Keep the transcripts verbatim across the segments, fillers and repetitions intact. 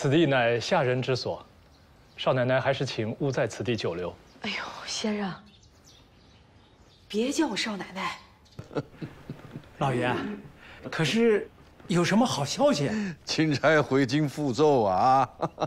此地乃下人之所，少奶奶还是请勿在此地久留。 哎呦，先生，别叫我少奶奶。 老爷，可是有什么好消息？ 钦差回京复奏啊！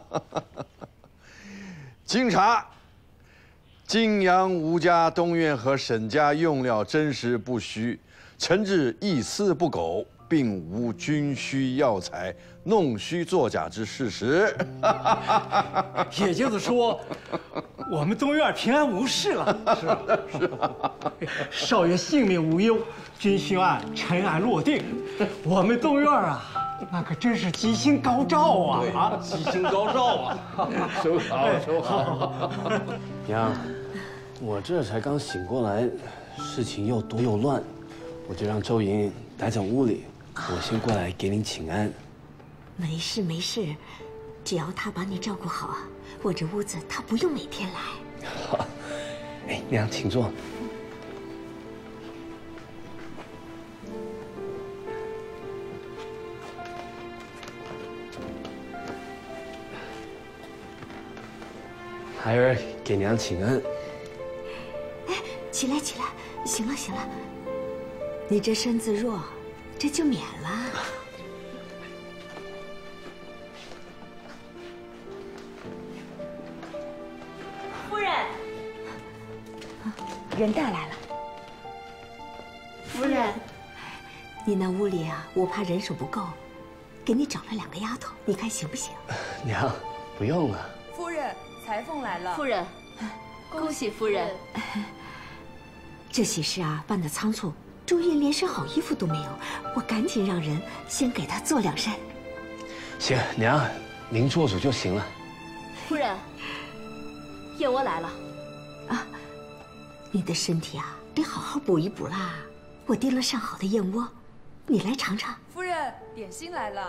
经查，泾阳吴家、东院和沈家用料真实不虚，陈制一丝不苟，并无军需药材弄虚作假之事实。 也就是说，我们东院平安无事了。是啊，是啊。少爷性命无忧，军需案尘埃落定，我们东院啊，那可真是吉星高照啊！啊， 吉星高照啊！ 收好，收好。 娘，我这才刚醒过来，事情又多又乱，我就让周莹待在屋里，我先过来给您请安。 没事没事，只要他把你照顾好啊，我这屋子他不用每天来。 好，哎，娘，请坐。孩儿给娘请安。 哎，起来起来，行了行了，你这身子弱，这就免了。 夫人， 人带来了。 夫人， 你那屋里啊，我怕人手不够，给你找了两个丫头，你看行不行？ 娘，不用了。 夫人，裁缝来了。 夫人，恭喜夫人。 这喜事啊办得仓促，周燕连身好衣服都没有，我赶紧让人先给她做两身。 行，娘，您做主就行了。 夫人，燕窝来了。 啊，你的身体啊得好好补一补啦。我叮了上好的燕窝，你来尝尝。 夫人，点心来了。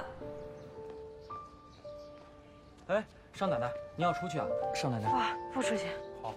哎，少奶奶，您要出去啊？少奶奶。 啊，不出去。 好。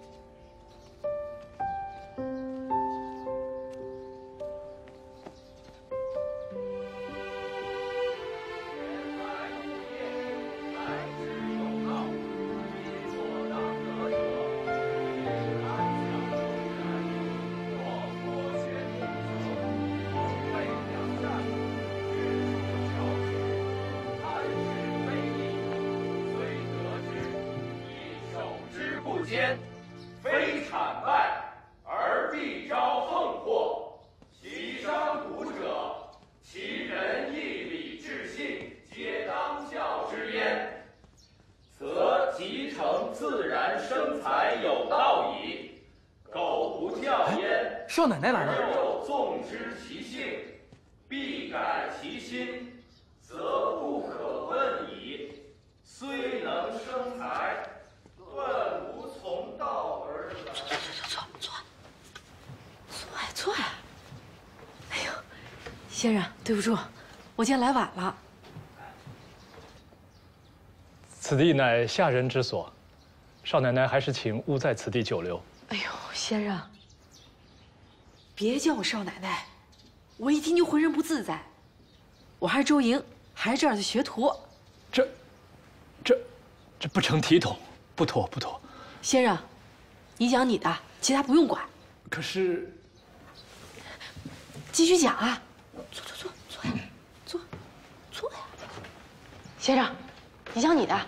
非惨败而必招横祸，其伤古者，其仁义礼智信，皆当效之焉，则其成自然生财有道矣。苟不教焉， 少奶奶来了。 而又纵知其性，必改其心，则不可问矣。虽能生财，断无从道而来。 坐坐坐坐坐，坐呀坐呀。哎呦，先生，对不住，我今天来晚了。 此地乃下人之所，少奶奶还是请勿在此地久留。 哎呦，先生，别叫我少奶奶，我一听就浑身不自在。我还是周莹，还是这儿的学徒。 这，这，这不成体统，不妥不妥。 先生，你讲你的，其他不用管。 可是， 继续讲啊！坐坐坐坐呀，坐，坐呀。先生，你讲你的。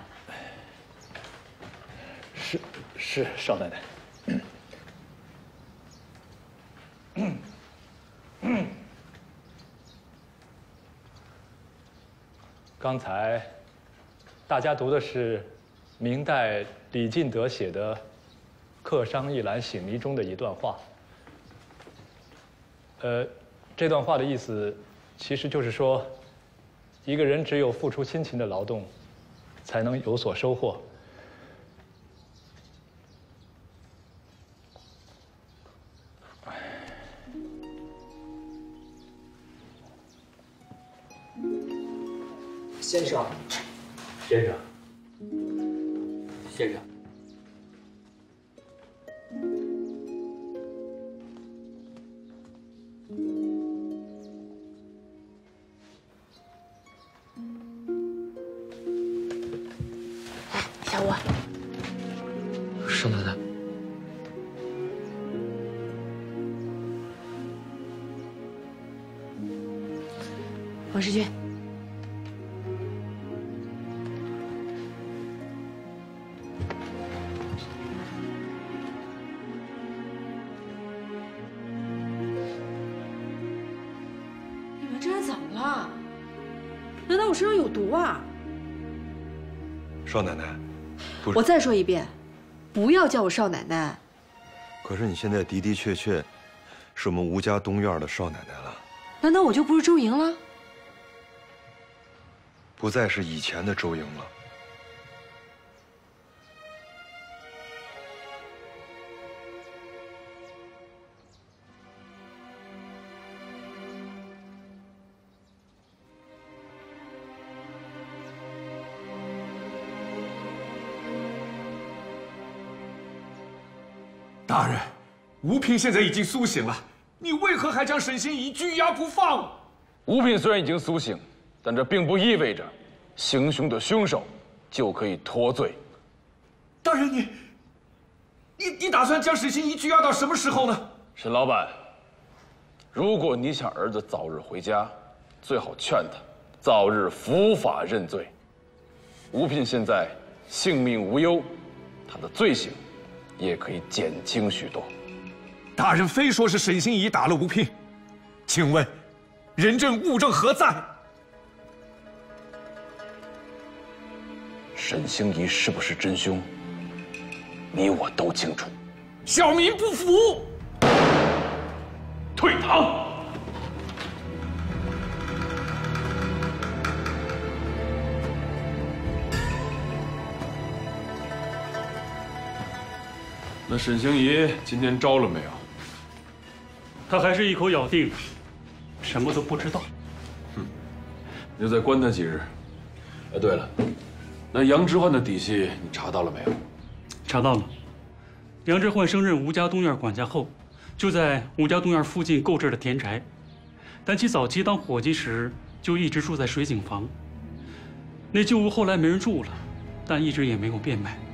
是是，少奶奶。刚才大家读的是明代李进德写的《客商一览醒迷》中的一段话。呃，这段话的意思其实就是说，一个人只有付出辛勤的劳动，才能有所收获。 先生， 先生， 先生， 小吴， 少奶奶， 王世军，你们这是怎么了？难道我身上有毒啊？ 少奶奶，不是， 我再说一遍，不要叫我少奶奶。 可是你现在的的确确是我们吴家东院的少奶奶了。 难道我就不是周莹了？ 不再是以前的周莹了。 大人，吴嫔现在已经苏醒了，你为何还将沈心怡拘押不放？ 吴嫔虽然已经苏醒，但这并不意味着行凶的凶手就可以脱罪。 大人，你、你、你打算将沈心怡拘押到什么时候呢？ 沈老板，如果你想儿子早日回家，最好劝他早日伏法认罪。吴嫔现在性命无忧，她的罪行也可以减轻许多。 大人非说是沈心怡打了吴嫔，请问人证物证何在？ 沈心怡是不是真凶，你我都清楚。 小民不服， 退堂。 那沈星移今天招了没有？ 他还是一口咬定什么都不知道。 哼，你就再关他几日。哎，对了，那杨之焕的底细你查到了没有？ 查到了。杨之焕升任吴家东院管家后，就在吴家东院附近购置了田宅，但其早期当伙计时就一直住在水景房。那旧屋后来没人住了，但一直也没有变卖。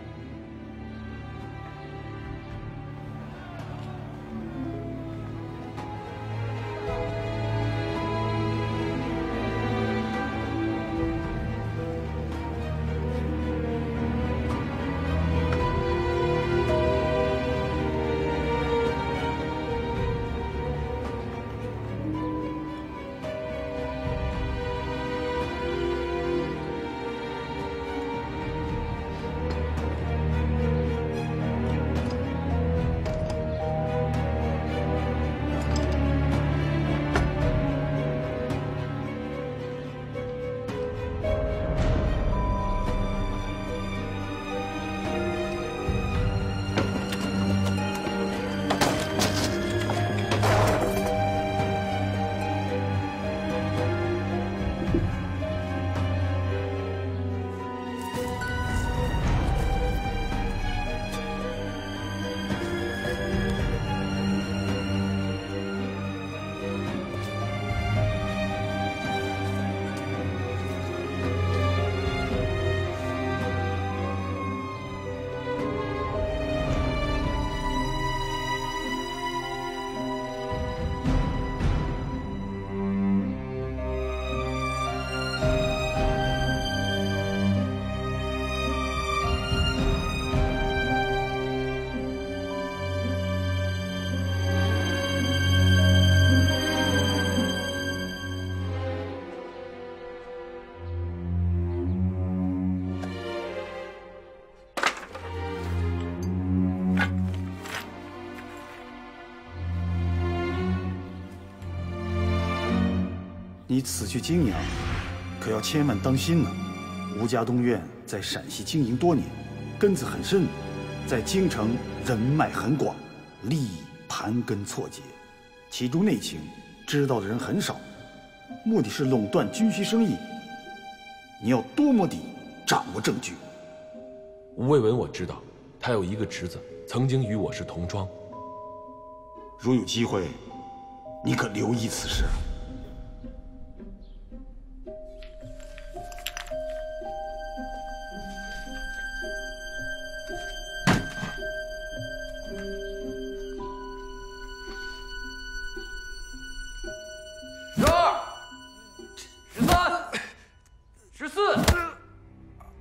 你此去泾阳，可要千万当心呢。吴家东院在陕西经营多年，根子很深，在京城人脉很广，利益盘根错节，其中内情知道的人很少，目的是垄断军需生意。你要多么地掌握证据。 吴卫文我知道，他有一个侄子，曾经与我是同窗。 如有机会，你可留意此事。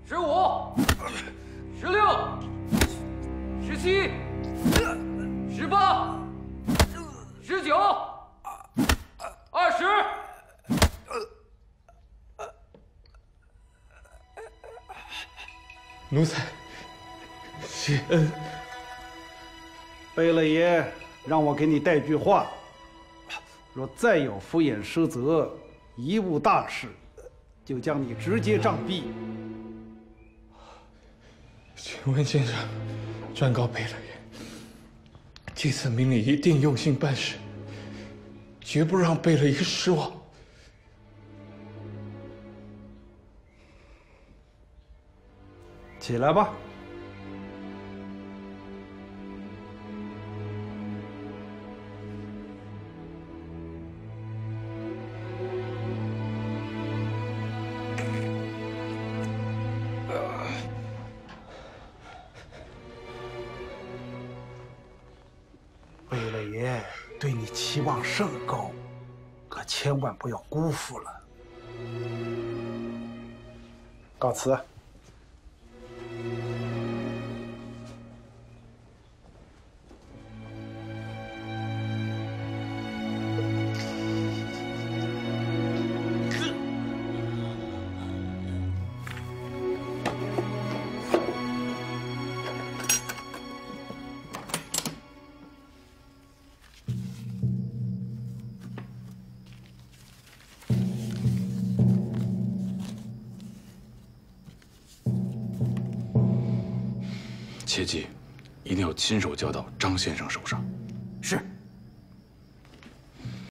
十五、十六、十七、十八、十九、二十。 奴才谢恩。 贝勒爷让我给你带句话：若再有敷衍失责、贻误大事，就将你直接杖毙。 请问先生，转告贝勒爷，这次命令一定用心办事，绝不让贝勒爷失望。 起来吧。贝勒爷对你期望甚高，可千万不要辜负了。告辞。 切记，一定要亲手交到张先生手上。